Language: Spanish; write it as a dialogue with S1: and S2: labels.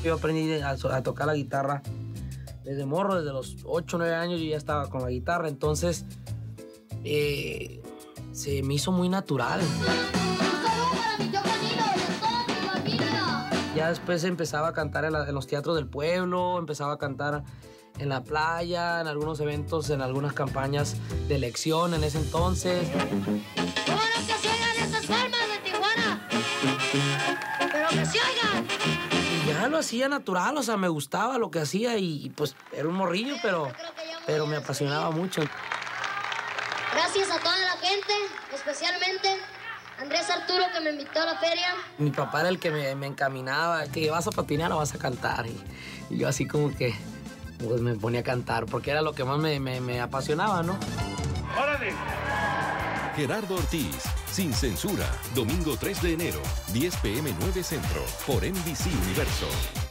S1: yo aprendí a tocar la guitarra desde morro, desde los 8 o 9 años yo ya estaba con la guitarra, entonces se me hizo muy natural. Ya después empezaba a cantar en los teatros del pueblo, empezaba a cantar en la playa, en algunos eventos, en algunas campañas de elección en ese entonces.
S2: ¡Bueno, que se oigan esas palmas de Tijuana! ¡Pero que se oigan!
S1: Y ya lo hacía natural, o sea, me gustaba lo que hacía y pues era un morrillo, pero me apasionaba mucho.
S2: Gracias a toda la gente, especialmente Andrés Arturo, que me invitó a la feria.
S1: Mi papá era el que me encaminaba, que vas a patinar o vas a cantar. Y yo así como que pues me ponía a cantar, porque era lo que más me apasionaba, ¿no?
S3: ¡Órale!
S4: Gerardo Ortiz, Sin Censura, domingo 3 de enero, 10 p.m. 9 Centro, por NBC Universo.